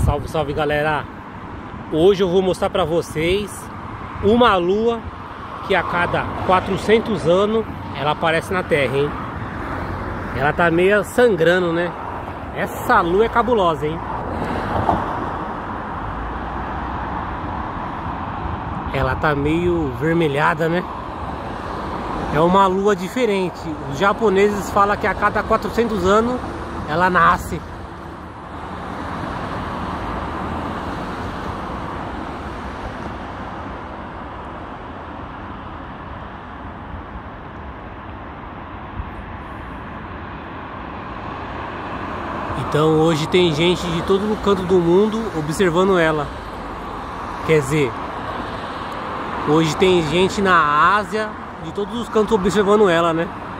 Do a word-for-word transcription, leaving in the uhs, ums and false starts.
Salve, salve galera! Hoje eu vou mostrar pra vocês uma lua que a cada quatrocentos anos ela aparece na Terra, hein? Ela tá meio sangrando, né? Essa lua é cabulosa, hein? Ela tá meio vermelhada, né? É uma lua diferente. Os japoneses falam que a cada quatrocentos anos ela nasce. Então hoje tem gente de todo canto do mundo observando ela. Quer dizer, hoje tem gente na Ásia, de todos os cantos observando ela, né?